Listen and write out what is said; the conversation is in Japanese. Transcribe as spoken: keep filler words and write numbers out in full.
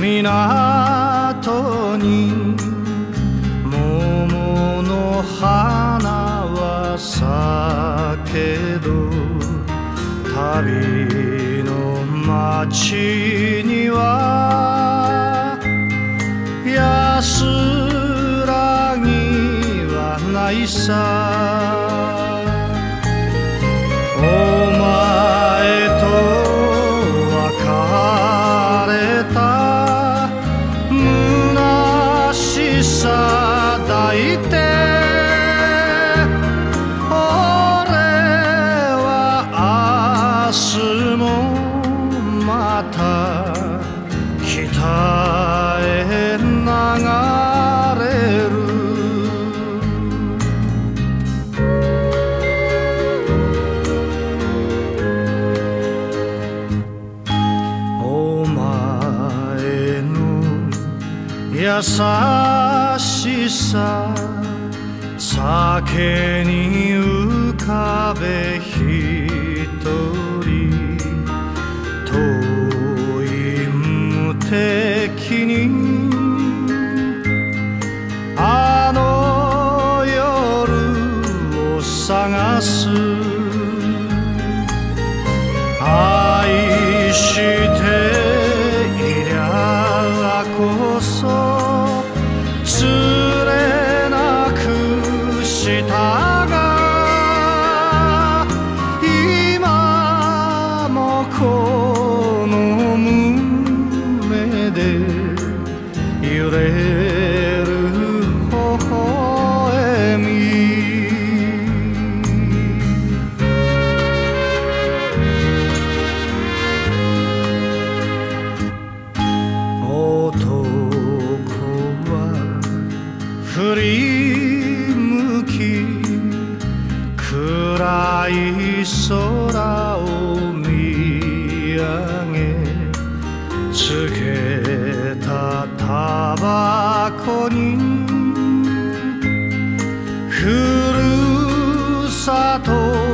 港に桃の花は咲けど、旅の街には安らぎはないさ。お前と別れた虚しさ抱いて、俺は明日もまた北へ流れる。優しさ酒に浮かべ一人、遠い無敵にあの夜を探す。愛していりゃこそ釣れなくしたが、今もこの胸で揺れる微笑み。振り向き暗い空を見上げ、つけたタバコにふるさと